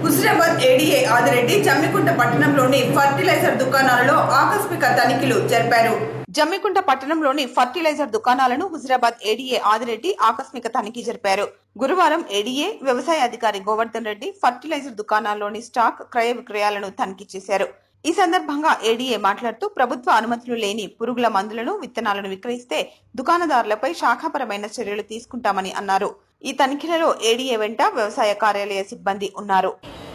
Husnabad ADA Adireddy Jammikunta పట్టణంలోని fertiliser దుకాణాలలో ఆకస్మిక తనిఖీలు జరిపారు. జమ్మికుంట పట్టణంలోని ఫర్టిలైజర్ దుకాణాలను హుస్నాబాద్ ఏడీఏ ఆదిరెడ్డి ఆకస్మిక తనిఖీ జరిపారు. గురువారం ఏడీఏ వ్యవసాయ అధికారి గోవర్ధన్ రెడ్డి ఫర్టిలైజర్ దుకాణాల్లోని స్టాక్ క్రయ విక్రయాలను తనిఖీ చేశారు. ఈ సందర్భంగా ఏడీఏ మాట్లాడుతూ ప్రభుత్వ అనుమతులు లేని పురుగుల మందులను, విత్తనాలను విక్రయిస్తే దుకాణదారులపై శాఖాపరమైన చర్యలు తీసుకుంటామని అన్నారు. ఈ తనిఖీలలో ఏడీఏ వెంట వ్యవసాయ కార్యాలయ సిబ్బంది ఉన్నారు.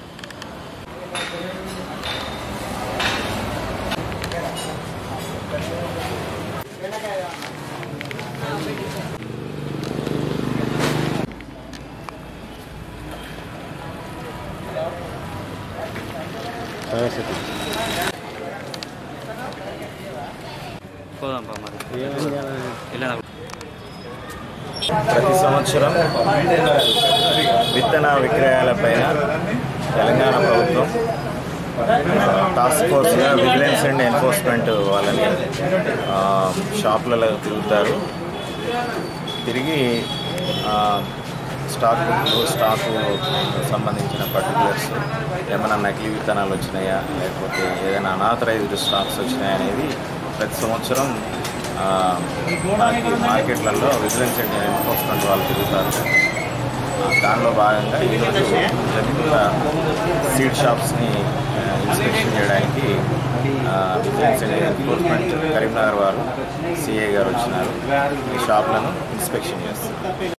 ప్రతి సంవత్సరం విత్తన విక్రయాలపైన తెలంగాణ ప్రభుత్వం టాస్క్ ఫోర్స్గా విజిలెన్స్ అండ్ ఎన్ఫోర్స్మెంట్ వాళ్ళని షాపులలో తిరుగుతారు. తిరిగి స్టాకు సంబంధించిన పర్టికులర్స్ ఏమైనా నకిలీ విత్తనాలు వచ్చినాయా, లేకపోతే ఏదైనా అనాథరైజ్డ్ స్టాక్స్ వచ్చినాయా అనేది ప్రతి సంవత్సరం మార్కెట్లలో విజిలెన్స్ అండ్ ఎన్ఫోర్స్మెంట్ వాళ్ళు తిరుగుతారు. దానిలో భాగంగా ఈరోజు జమ్మికుంట సీడ్ షాప్స్ని ఇన్స్పెక్షన్ చేయడానికి విజిలెన్స్ అండ్ ఎన్ఫోర్స్మెంట్ కరీంనగర్ వారు సిఐ గారు వచ్చినారు. ఈ షాప్లను ఇన్స్పెక్షన్ చేస్తారు.